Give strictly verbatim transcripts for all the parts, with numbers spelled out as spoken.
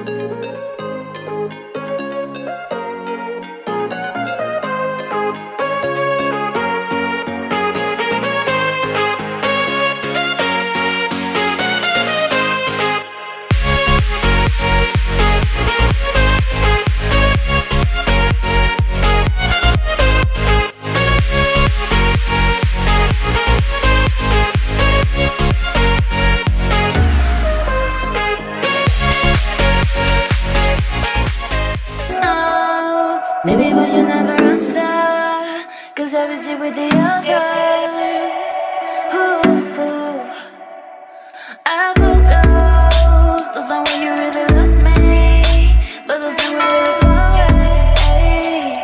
Maybe but you never answer, cause I was here with the others. Ooh, ooh. I got lost, those are when you really love me, but those times were really far away.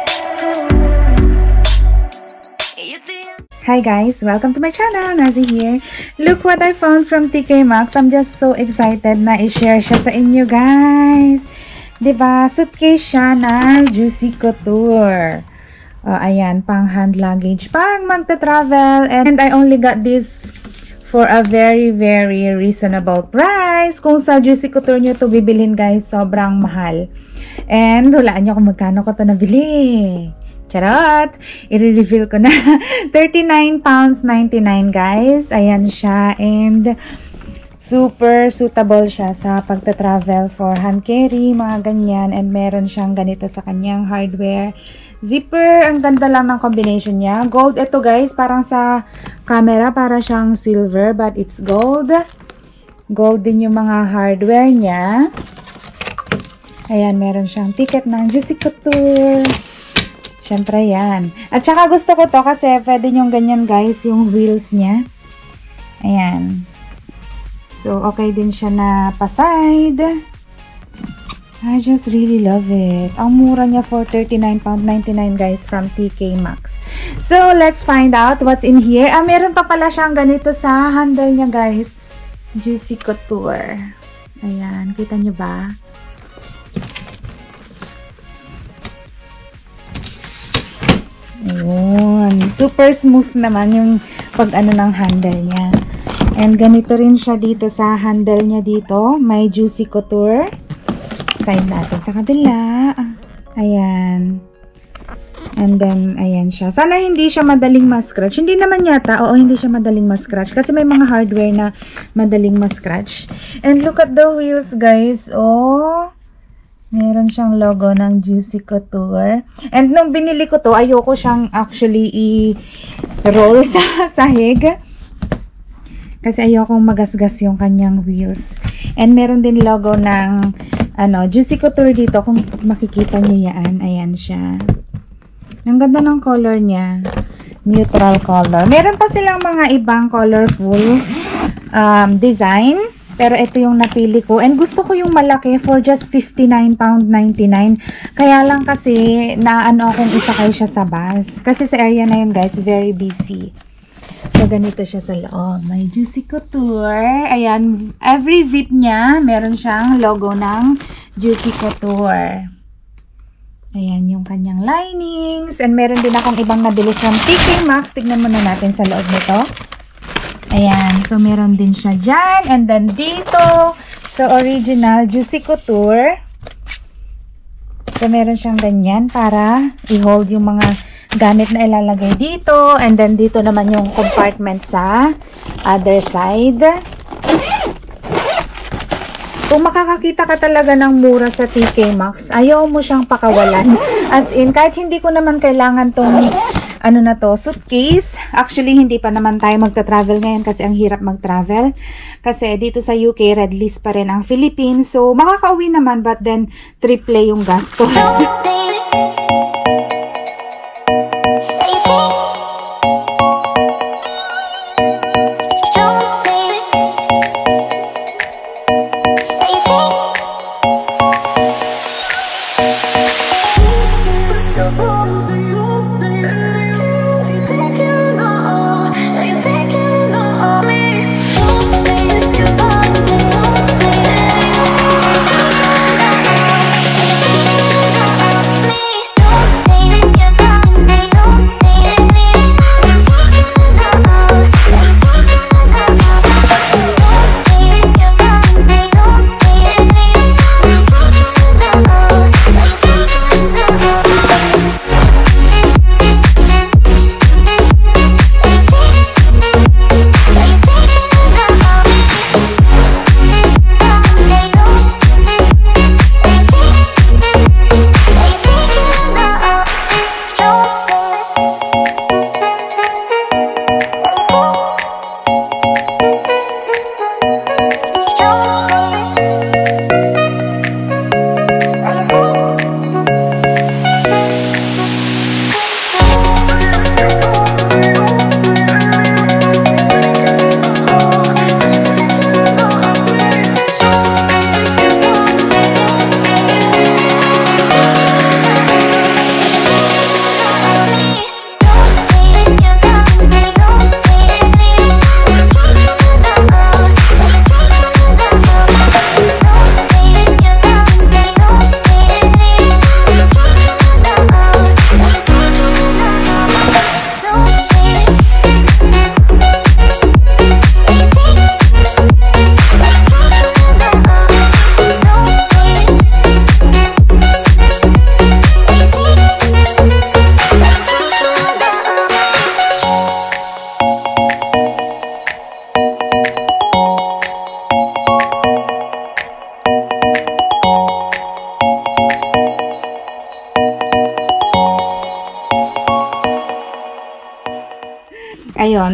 Ooh. You think Hi guys, welcome to my channel. Nazi here. Look what I found from T K Maxx. I'm just so excited na i-share siya sa inyo guys. Diba? Suitcase siya na Juicy Couture. Uh, ayan, pang hand luggage. Pang magta-travel. And I only got this for a very, very reasonable price. Kung sa Juicy Couture nyo to bibilhin guys, sobrang mahal. And hulaan nyo kung magkano ko to nabili. Charot! I-reveal ko na. thirty-nine pounds ninety-nine guys. Ayan siya. And super suitable siya sa pagta-travel for hand carry, mga ganyan. And meron siyang ganito sa kanyang hardware. Zipper, ang ganda lang ng combination niya. Gold ito guys, parang sa camera, para siyang silver, but it's gold. Gold din yung mga hardware niya. Ayan, meron siyang ticket ng Juicy Couture. Siyempre yan. At saka gusto ko to kasi pwede yung ganyan guys, yung wheels niya. Ayan. So, okay din siya na pa-side. I just really love it. Ang mura niya for thirty-nine pounds ninety-nine guys from T K Maxx. So, let's find out what's in here. Ah, meron pa pala siyang ganito sa handle niya guys. Juicy Couture. Ayan, kita niyo ba? Ayun. Super smooth naman yung pag-ano ng handle niya. And ganito rin siya dito sa handle niya dito. May Juicy Couture. Side natin sa kabila. Ayan. And then, ayan siya. Sana hindi siya madaling ma-scratch. Hindi naman yata. Oo, hindi siya madaling ma-scratch. Kasi may mga hardware na madaling ma-scratch. And look at the wheels, guys. Oh, meron siyang logo ng Juicy Couture. And nung binili ko to, ayoko siyang actually i-roll sa sahig. Kasi ayokong magasgas yung kanyang wheels. And meron din logo ng ano, Juicy Couture dito. Kung makikita nyo yan. Ayan siya. Ang ganda ng color niya. Neutral color. Meron pa silang mga ibang colorful um, design. Pero ito yung napili ko. And gusto ko yung malaki for just fifty-nine pounds ninety-nine. Kaya lang kasi naano akong isakay siya sa bus. Kasi sa area na yun guys, very busy. So, ganito siya sa loob. May Juicy Couture. Ayan. Every zip niya, meron siyang logo ng Juicy Couture. Ayan yung kanyang linings. And meron din akong ibang nabili from T K Maxx. Tignan muna natin sa loob nito. Ayan. So, meron din siya dyan. And then, dito, sa original Juicy Couture. So, meron siyang ganyan para i-hold yung mga gamit na ilalagay dito. And then, dito naman yung compartment sa other side. Kung makakakita ka talaga ng mura sa T K Maxx, ayaw mo siyang pakawalan. As in, kahit hindi ko naman kailangan tong ano na to, suitcase. Actually, hindi pa naman tayo magta-travel ngayon kasi ang hirap mag-travel. Kasi dito sa U K, red list pa rin ang Philippines. So, makakauwi naman, but then, triple yung gastos.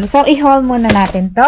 Ayan. So, i-haul muna natin to.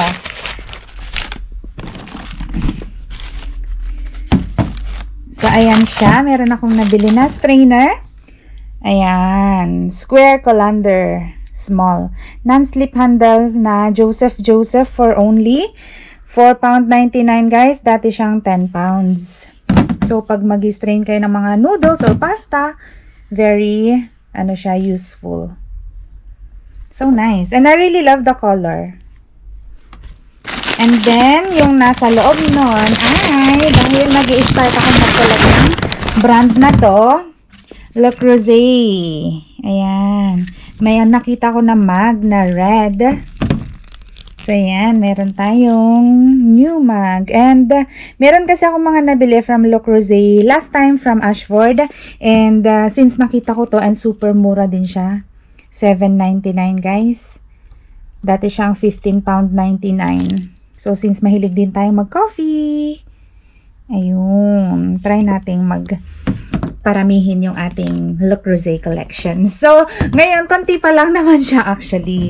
So, ayan siya. Meron akong nabili na strainer. Ayan. Square colander. Small. Non-slip handle na Joseph Joseph for only four pounds ninety-nine, guys. Dati siyang ten pounds. So, pag mag-strain kayo ng mga noodles or pasta, very, ano siya, useful. So nice. And I really love the color. And then, yung nasa loob nun ay, dahil mag-i-start ako magsulat ng brand na to, Le Creuset. Ayan. May nakita ko na mug na red. So, ayan. Meron tayong new mug. And, uh, meron kasi ako mga nabili from Le Creuset last time from Ashford. And, uh, since nakita ko to, and super mura din siya. seven ninety-nine, guys. Dati siyang fifteen pounds ninety-nine. So, since mahilig din tayong mag-coffee, ayun. Try nating mag- paramihin yung ating Le Creuset collection. So, ngayon, konti pa lang naman siya actually.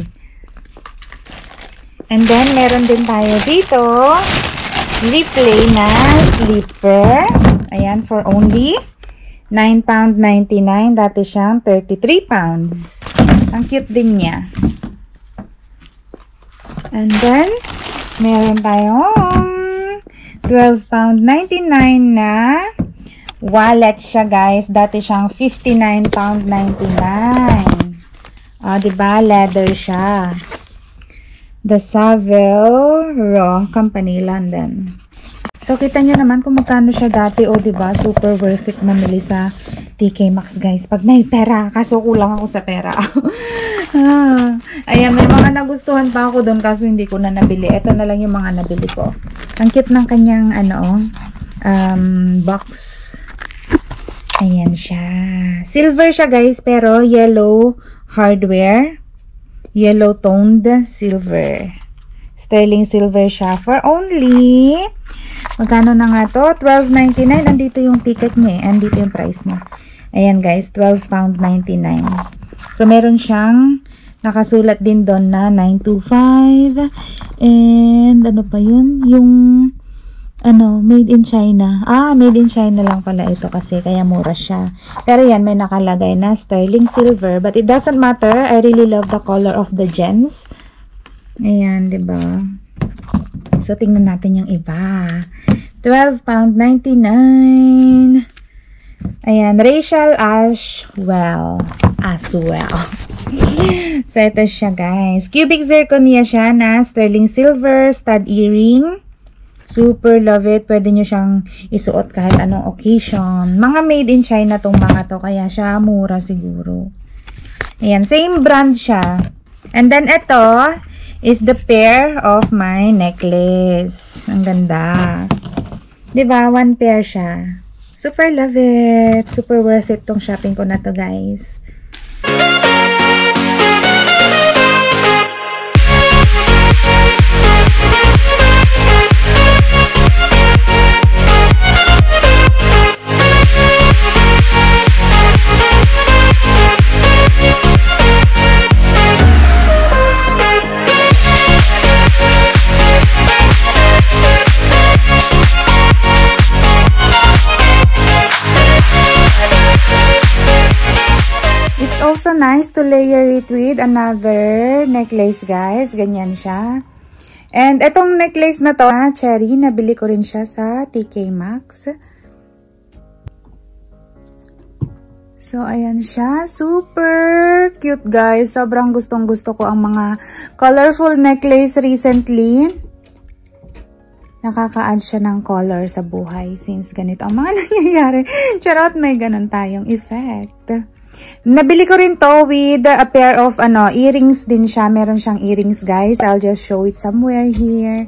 And then, meron din tayo dito, replay na slipper. Ayan, for only nine pounds ninety-nine. Dati siyang thirty-three pounds. Ang cute din niya. And then, meron tayong twelve pounds ninety-nine na wallet siya, guys. Dati siyang fifty-nine pounds ninety-nine. Ah, diba? Leather siya. The Savile Row Company, London. So, kita nyo naman kung magkano siya dati. O, diba? Super worth it mamili sa T K Maxx, guys. Pag may pera. Kaso kulang ako sa pera. ah, ayan, may mga nagustuhan pa ako doon. Kaso hindi ko na nabili. Ito na lang yung mga nabili ko. Ang cute ng kanyang, ano, um, box. Ayan siya. Silver siya, guys. Pero, yellow hardware. Yellow toned silver. Sterling silver siya for only, magkano na nga to? twelve ninety-nine. Andito yung ticket niya eh. Andito yung price niya. Ayan, guys, twelve pounds ninety-nine. So, meron siyang nakasulat din doon na nine two five. And, ano pa yun? Yung, ano, made in China. Ah, made in China lang pala ito kasi kaya mura siya. Pero yan, may nakalagay na sterling silver. But it doesn't matter. I really love the color of the gems. Ayan, diba? So, tingnan natin yung iba. twelve pounds ninety-nine. Ayan, Rachel Ashwell. Ashwell. So, ito siya, guys. Cubic zirconia siya na sterling silver stud earring. Super love it. Pwede nyo siyang isuot kahit anong occasion. Mga made in China tong mga to. Kaya siya mura siguro. Ayan. Same brand siya. And then ito is the pair of my necklace. Ang ganda. Diba? One pair siya. Super love it. Super worth it tong shopping ko na to, guys. Also nice to layer it with another necklace, guys. Ganyan siya. And itong necklace na to, ah, cherry, nabili ko rin siya sa T K Maxx. So, ayan siya. Super cute, guys. Sobrang gustong gusto ko ang mga colorful necklace recently. Nakaka-add siya ng color sa buhay since ganito ang mga nangyayari. Charot, may ganun tayong effect. Nabili ko rin to with a pair of ano earrings din siya. Meron siyang earrings, guys. I'll just show it somewhere here.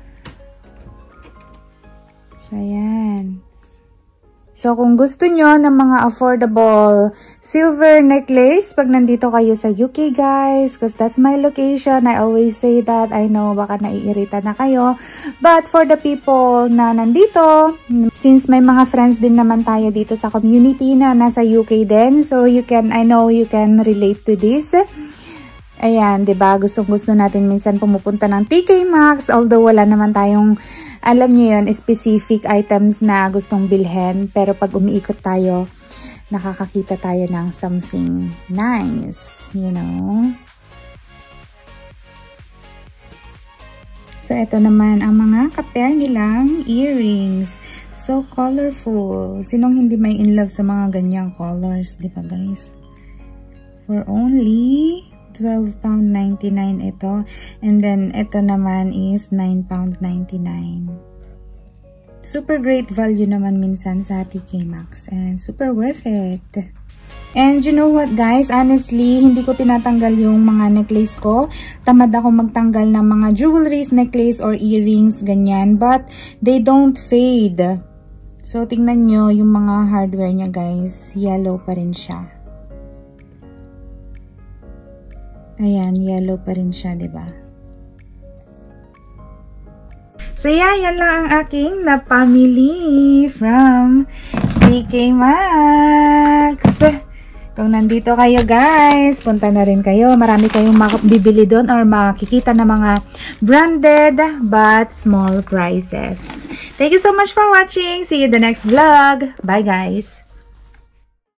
So, ayan. So, kung gusto nyo ng mga affordable silver necklace, pag nandito kayo sa U K, guys, because that's my location, I always say that. I know, baka naiirita na kayo. But for the people na nandito, since may mga friends din naman tayo dito sa community na nasa U K din, so you can, I know you can relate to this. Ayan, 'di ba? Gustong-gusto natin minsan pumupunta ng T K Maxx, although wala naman tayong, alam niyo 'yun, specific items na gustong bilhin, pero pag umiikot tayo, nakakakita tayo ng something nice, you know. So ito naman ang mga ka-pair nilang earrings. So colorful. Sinong hindi may in love sa mga ganyang colors, 'di ba, guys? For only twelve pounds ninety-nine ito. And then, ito naman is nine pounds ninety-nine. Super great value naman minsan sa T K Maxx. And super worth it. And you know what, guys? Honestly, hindi ko tinatanggal yung mga necklace ko. Tamad ako magtanggal ng mga jewelries, necklace, or earrings, ganyan. But, they don't fade. So, tingnan nyo yung mga hardware niya, guys. Yellow pa rin siya. Ayan, yellow pa rin siya, diba? So, yeah, yan lang ang aking napamili from T K Maxx. Kung nandito kayo, guys, punta na rin kayo. Marami kayong makabibili doon or makikita na mga branded but small prices. Thank you so much for watching. See you in the next vlog. Bye, guys.